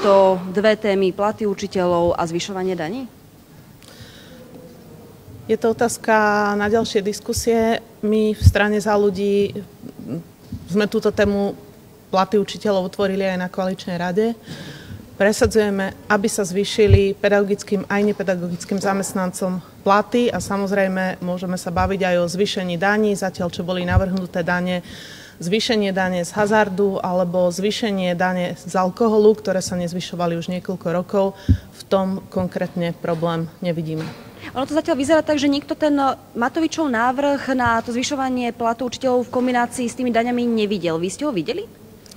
to dve témy, platy učiteľov a zvyšovanie daní? Je to otázka na ďalšie diskusie. My v strane Za ľudí sme túto tému platy učiteľov otvorili aj na koaličnej rade. Presadzujeme, aby sa zvýšili pedagogickým aj nepedagogickým zamestnancom platy a samozrejme môžeme sa baviť aj o zvýšení daní, zatiaľ čo boli navrhnuté dane, zvýšenie dane z hazardu alebo zvýšenie dane z alkoholu, ktoré sa nezvyšovali už niekoľko rokov. V tom konkrétne problém nevidíme. Ono to zatiaľ vyzerá tak, že nikto ten Matovičov návrh na to zvyšovanie platu učiteľov v kombinácii s tými daňami nevidel. Vy ste ho videli?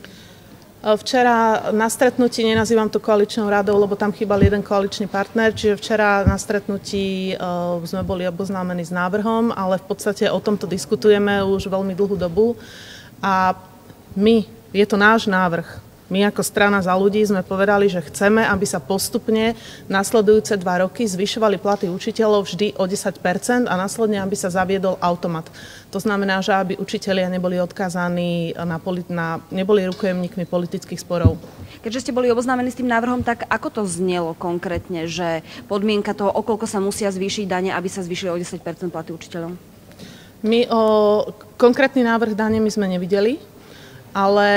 Včera na stretnutí, nenazývam to koaličnou radou, lebo tam chýbal jeden koaličný partner, čiže včera na stretnutí sme boli oboznámení s návrhom, ale v podstate o tomto diskutujeme už veľmi dlhú dobu a je to náš návrh. My ako strana Za ľudí sme povedali, že chceme, aby sa postupne nasledujúce 2 roky zvyšovali platy učiteľov vždy o 10% a následne, aby sa zaviedol automat. To znamená, že aby učitelia neboli odkázaní neboli rukojemníkmi politických sporov. Keďže ste boli oboznámení s tým návrhom, tak ako to znelo konkrétne, že podmienka toho, o koľko sa musia zvýšiť dane, aby sa zvýšili o 10% platy učiteľom? My konkrétny návrh dane my sme nevideli, ale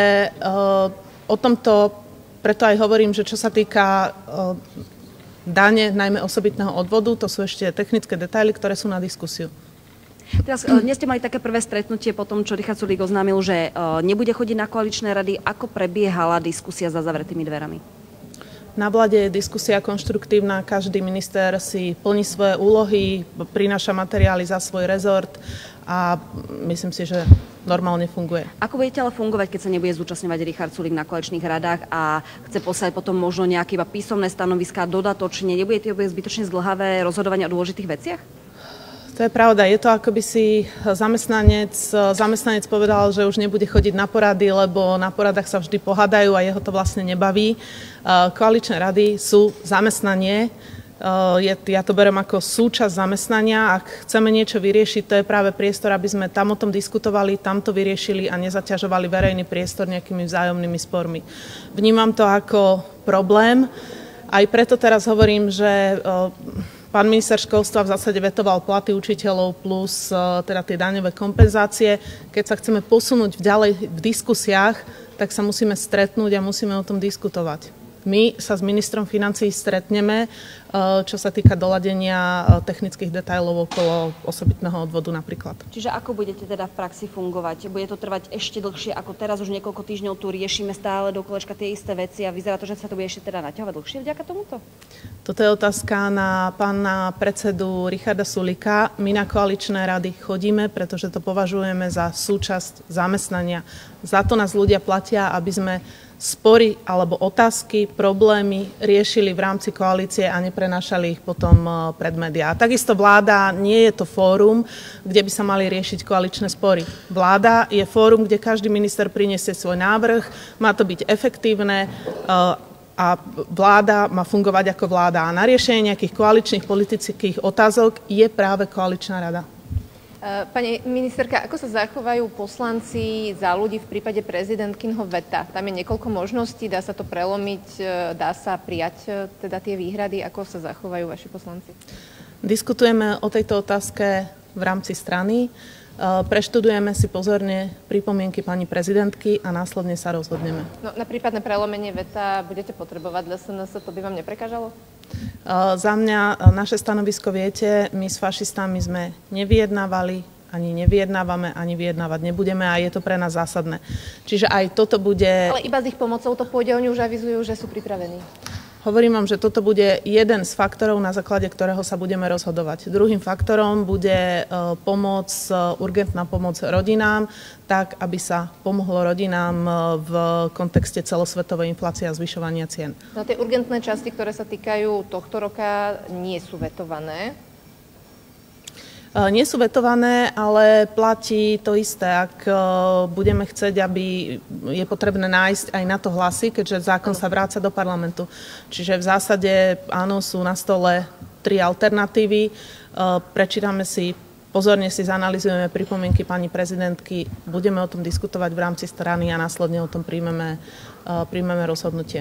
o tomto, preto aj hovorím, že čo sa týka dane, najmä osobitného odvodu, to sú ešte technické detaily, ktoré sú na diskusiu. Teraz dnes ste mali také prvé stretnutie po tom, čo Richard Sulík oznámil, že nebude chodiť na koaličné rady. Ako prebiehala diskusia za zavretými dverami? Na vláde je diskusia konštruktívna, každý minister si plní svoje úlohy, prináša materiály za svoj rezort a myslím si, že normálne funguje. Ako budete ale fungovať, keď sa nebude zúčastňovať Richard Sulík na koaličných radách a chce poslať potom možno nejaké iba písomné stanoviská dodatočne? Nebude zbytočne zdĺhavé rozhodovanie o dôležitých veciach? To je pravda. Je to, ako by si zamestnanec povedal, že už nebude chodiť na porady, lebo na poradách sa vždy pohádajú a jeho to vlastne nebaví. Koaličné rady sú zamestnanie. Ja to beriem ako súčasť zamestnania. Ak chceme niečo vyriešiť, to je práve priestor, aby sme tam o tom diskutovali, tam to vyriešili a nezaťažovali verejný priestor nejakými vzájomnými spormi. Vnímam to ako problém. Aj preto teraz hovorím, že pán minister školstva v zásade vetoval platy učiteľov plus teda tie daňové kompenzácie. Keď sa chceme posunúť ďalej v diskusiách, tak sa musíme stretnúť a musíme o tom diskutovať. My sa s ministrom financií stretneme, čo sa týka doladenia technických detailov okolo osobitného odvodu napríklad. Čiže ako budete teda v praxi fungovať? Bude to trvať ešte dlhšie ako teraz? Už niekoľko týždňov tu riešime stále do kolečka tie isté veci a vyzerá to, že sa to bude ešte teda naťahovať dlhšie vďaka tomuto? Toto je otázka na pána predsedu Richarda Sulíka. My na koaličné rady chodíme, pretože to považujeme za súčasť zamestnania. Za to nás ľudia platia, aby sme spory alebo otázky, problémy riešili v rámci koalície a neprenášali ich potom pred médiá. Takisto vláda nie je to fórum, kde by sa mali riešiť koaličné spory. Vláda je fórum, kde každý minister priniesie svoj návrh, má to byť efektívne a vláda má fungovať ako vláda. A na riešenie nejakých koaličných politických otázok je práve koaličná rada. Pani ministerka, ako sa zachovajú poslanci Za ľudí v prípade prezidentkinho veta? Tam je niekoľko možností, dá sa to prelomiť, dá sa prijať teda tie výhrady, ako sa zachovajú vaši poslanci? Diskutujeme o tejto otázke v rámci strany, preštudujeme si pozorne pripomienky pani prezidentky a následne sa rozhodneme. No, na prípadné prelomenie veta budete potrebovať SNS, to by vám neprekážalo? Za mňa naše stanovisko viete, my s fašistami sme nevyjednávali, ani nevyjednávame, ani vyjednávať nebudeme a je to pre nás zásadné. Čiže aj toto bude... Ale iba s ich pomocou to pôjde, oni už avizujú, že sú pripravení. Hovorím vám, že toto bude jeden z faktorov, na základe ktorého sa budeme rozhodovať. Druhým faktorom bude urgentná pomoc rodinám, tak, aby sa pomohlo rodinám v kontexte celosvetovej inflácie a zvyšovania cien. No, tie urgentné časti, ktoré sa týkajú tohto roka, nie sú vetované. Nie sú vetované, ale platí to isté. Ak budeme chcieť, aby je potrebné nájsť aj na to hlasy, keďže zákon sa vráca do parlamentu. Čiže v zásade áno, sú na stole 3 alternatívy. Prečítame si, pozorne si zanalizujeme pripomienky pani prezidentky, budeme o tom diskutovať v rámci strany a následne o tom príjmeme rozhodnutie.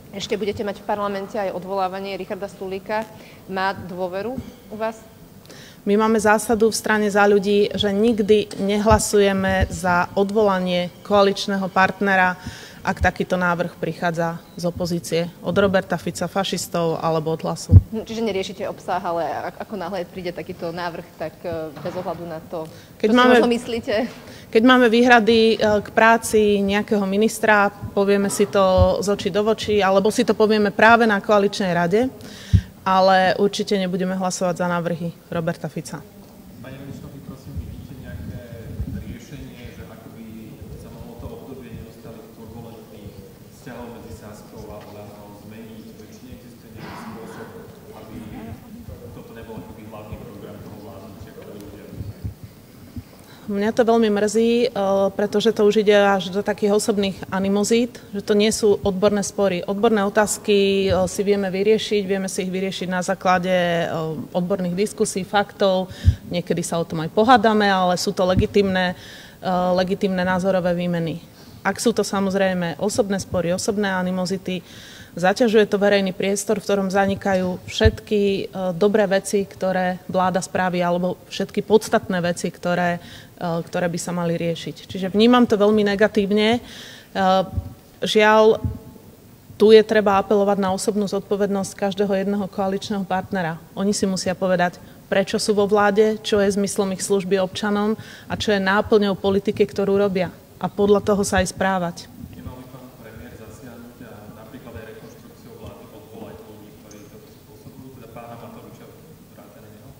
Ešte budete mať v parlamente aj odvolávanie Richarda Sulíka. Má dôveru u vás? My máme zásadu v strane Za ľudí, že nikdy nehlasujeme za odvolanie koaličného partnera, ak takýto návrh prichádza z opozície. Od Roberta Fica, fašistov alebo od Hlasu. Čiže neriešite obsah, ale ako náhle príde takýto návrh, tak bez ohľadu na to, čo si možno myslíte? Keď máme výhrady k práci nejakého ministra, povieme si to z očí do vočí, alebo si to povieme práve na koaličnej rade, ale určite nebudeme hlasovať za návrhy Roberta Fica. Pani Remišová, prosím, vidíte nejaké riešenie, že ako by sa mohlo to obdobie neustále turbulentných vzťahov medzi Saskou a Oľanou zmeniť? Či neexistuje nejaký spôsob, aby toto nebol akoby hlavný program toho vládnutia, ktorý ľudia vnímajú? Mňa to veľmi mrzí, pretože to už ide až do takých osobných animozít, že to nie sú odborné spory. Odborné otázky si vieme vyriešiť, vieme si ich vyriešiť na základe odborných diskusí, faktov. Niekedy sa o tom aj pohádame, ale sú to legitímne názorové výmeny. Ak sú to samozrejme osobné spory, osobné animozity, zaťažuje to verejný priestor, v ktorom zanikajú všetky dobré veci, ktoré vláda spraví, alebo všetky podstatné veci, ktoré by sa mali riešiť. Čiže vnímam to veľmi negatívne. Žiaľ, tu je treba apelovať na osobnú zodpovednosť každého jedného koaličného partnera. Oni si musia povedať, prečo sú vo vláde, čo je zmyslom ich služby občanom a čo je náplňou politiky, ktorú robia. A podľa toho sa aj správať. Nemal by pán premiér zasiahnuť a napríklad aj rekonštrukciou vlády odvolať ľudí, ktorí to spôsobujú, teda pána Matoviča vrátane neho?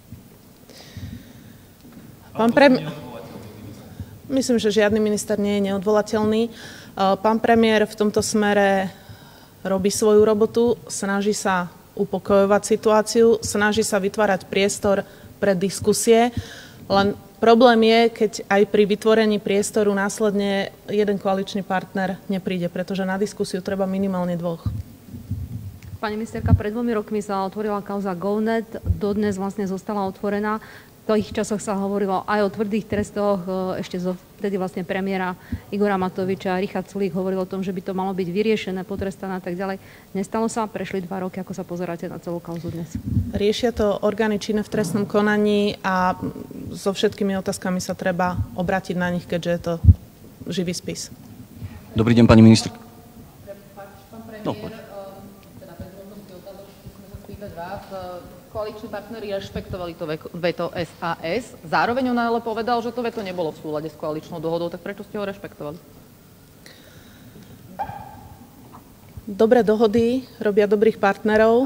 Myslím, že žiadny minister nie je neodvolateľný. Pán premiér v tomto smere robí svoju robotu, snaží sa upokojovať situáciu, snaží sa vytvárať priestor pre diskusie, len problém je, keď aj pri vytvorení priestoru následne jeden koaličný partner nepríde, pretože na diskusiu treba minimálne dvoch. Pani ministerka, pred 2 rokmi sa otvorila kauza GoNet, dodnes vlastne zostala otvorená. V tých časoch sa hovorilo aj o tvrdých trestoch, ešte vtedy vlastne premiéra Igora Matoviča. Richard Sulík hovoril o tom, že by to malo byť vyriešené, potrestané a tak ďalej. Nestalo sa? Prešli 2 roky, ako sa pozeráte na celú kauzu dnes? Riešia to orgány činné v trestnom konaní a so všetkými otázkami sa treba obrátiť na nich, keďže je to živý spis. Dobrý deň, pani minister. Pán premiér, teda bez možnosti otázok, skúsme sa spýtať vás. Koaliční partneri rešpektovali to veto SAS. Zároveň on ale povedal, že to veto nebolo v súlade s koaličnou dohodou, tak prečo ste ho rešpektovali? Dobré dohody robia dobrých partnerov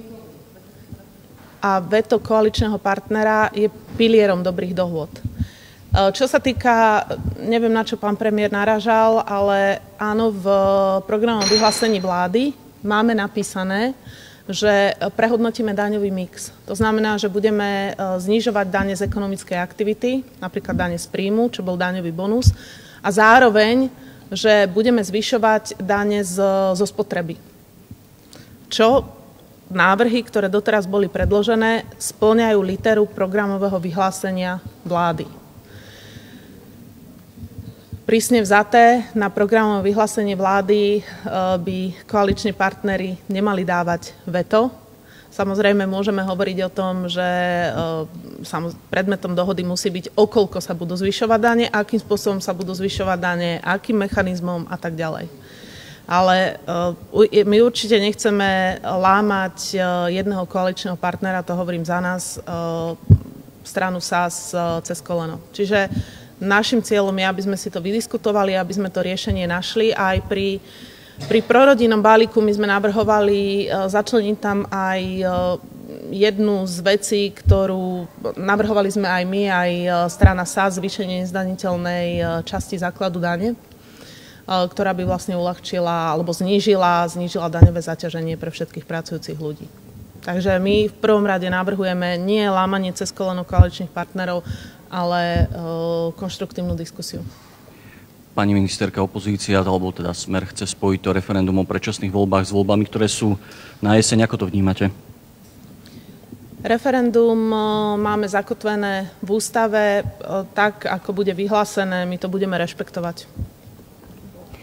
a veto koaličného partnera je pilierom dobrých dohôd. Čo sa týka, neviem, na čo pán premiér narážal, ale áno, v programovom vyhlásení vlády máme napísané, že prehodnotíme daňový mix. To znamená, že budeme znižovať dane z ekonomickej aktivity, napríklad dane z príjmu, čo bol daňový bonus, a zároveň, že budeme zvyšovať dane zo spotreby. Čo návrhy, ktoré doteraz boli predložené, spĺňajú literu programového vyhlásenia vlády. Prísne vzaté, na programové vyhlásenie vlády by koaliční partneri nemali dávať veto. Samozrejme, môžeme hovoriť o tom, že predmetom dohody musí byť, okoľko sa budú zvyšovať dane, akým spôsobom sa budú zvyšovať dane, akým mechanizmom a tak ďalej. Ale my určite nechceme lámať jedného koaličného partnera, to hovorím za nás, stranu SAS cez koleno. Čiže našim cieľom je, aby sme si to vydiskutovali, aby sme to riešenie našli. A aj pri prorodinnom balíku my sme navrhovali začleniť tam aj jednu z vecí, ktorú navrhovali sme aj my, aj strana SAS, zvýšenie nezdaniteľnej časti základu dane, ktorá by vlastne uľahčila alebo znížila daňové zaťaženie pre všetkých pracujúcich ľudí. Takže my v prvom rade navrhujeme nie lámanie cez koleno koaličných partnerov, ale konštruktívnu diskusiu. Pani ministerka, opozícia, alebo teda Smer chce spojiť to referendum o predčasných voľbách s voľbami, ktoré sú na jeseň. Ako to vnímate? Referendum máme zakotvené v ústave, tak ako bude vyhlásené, my to budeme rešpektovať.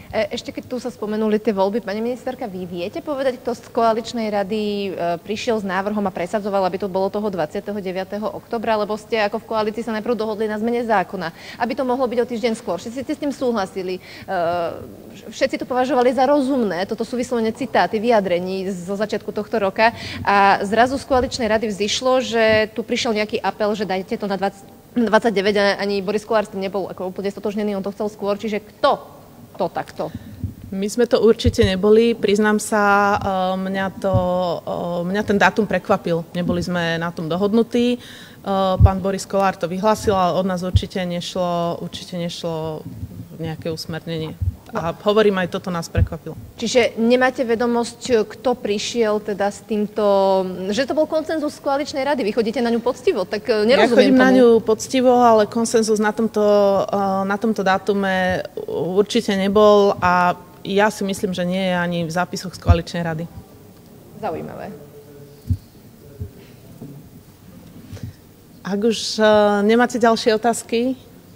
Ešte keď tu sa spomenuli tie voľby, pani ministerka, vy viete povedať, kto z koaličnej rady prišiel s návrhom a presadzoval, aby to bolo toho 29. oktobra, lebo ste ako v koalícii sa najprv dohodli na zmene zákona, aby to mohlo byť o týždeň skôr. Všetci ste s tým súhlasili. Všetci to považovali za rozumné. Toto sú vyslovene citáty vyjadrení zo začiatku tohto roka. A zrazu z koaličnej rady vzýšlo, že tu prišiel nejaký apel, že dajte to na 29 a ani Boris Kollár s tým nebol ako úplne stotožnený, on to chcel skôr. Čiže kto to takto? My sme to určite neboli. Priznám sa, mňa ten dátum prekvapil. Neboli sme na tom dohodnutí. Pán Boris Kollár to vyhlásil, ale od nás určite nešlo nejaké usmernenie. A hovorím, aj toto nás prekvapilo. Čiže nemáte vedomosť, kto prišiel teda s týmto, že to bol konsenzus koaličnej rady, vy chodíte na ňu poctivo, tak nerozumiem Ja chodím tomu. na ňu poctivo, ale konsenzus na tomto dátume určite nebol a ja si myslím, že nie je ani v zápisoch z koaličnej rady. Zaujímavé. Ak už nemáte ďalšie otázky,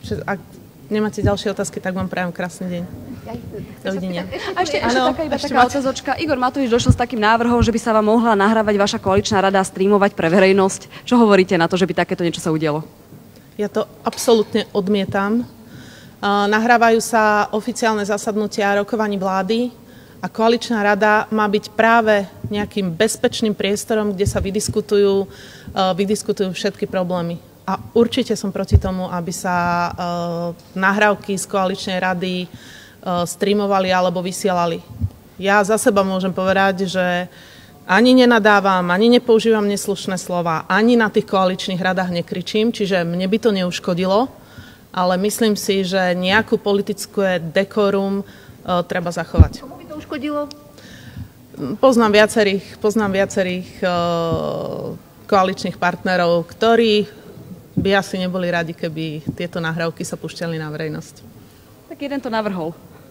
tak vám prajem krásny deň. Dovidenia. A ešte taká otázočka. Igor Matovič došiel s takým návrhom, že by sa vám mohla nahrávať vaša koaličná rada a streamovať pre verejnosť. Čo hovoríte na to, že by takéto niečo sa udialo? Ja to absolútne odmietam. Nahrávajú sa oficiálne zasadnutia rokovaní vlády a koaličná rada má byť práve nejakým bezpečným priestorom, kde sa vydiskutujú všetky problémy. A určite som proti tomu, aby sa nahrávky z koaličnej rady streamovali alebo vysielali. Ja za seba môžem povedať, že ani nenadávam, ani nepoužívam neslušné slova, ani na tých koaličných radách nekričím, čiže mne by to neuškodilo, ale myslím si, že nejakú politické dekorum treba zachovať. Komu by to uškodilo? Poznám viacerých koaličných partnerov, ktorí by asi neboli radi, keby tieto nahrávky sa púšťali na verejnosť. Tak jeden to navrhol.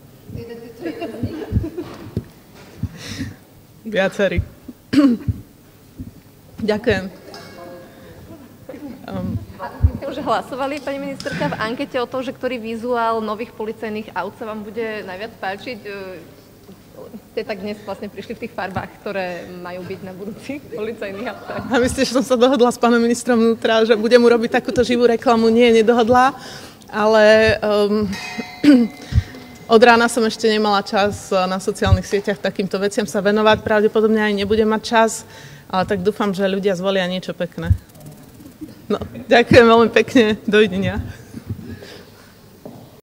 Viacerí. Ďakujem. Vy ste už hlasovali, pani ministerka, v ankete o to, že ktorý vizuál nových policajných aut sa vám bude najviac páčiť? Ste tak dnes vlastne prišli v tých farbách, ktoré majú byť na budúcich policajných autách. A myslíte, že som sa dohodla s pánom ministrom vnútra, že budem mu robiť takúto živú reklamu? Nie, nedohodla, ale od rána som ešte nemala čas na sociálnych sieťach takýmto veciam sa venovať. Pravdepodobne aj nebudem mať čas, ale tak dúfam, že ľudia zvolia niečo pekné. No, ďakujem veľmi pekne. Dovidenia.